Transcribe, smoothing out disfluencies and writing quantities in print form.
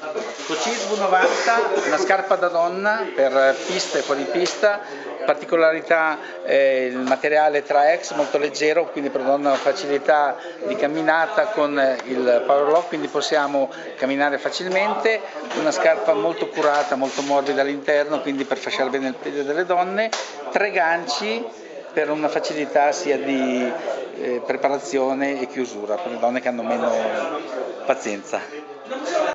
Cocis V90, una scarpa da donna per pista e fuoripista, particolarità il materiale 3X molto leggero, quindi per donna facilità di camminata con il power lock, quindi possiamo camminare facilmente, una scarpa molto curata, molto morbida all'interno, quindi per fasciare bene il piede delle donne, 3 ganci per una facilità sia di preparazione e chiusura per le donne che hanno meno pazienza.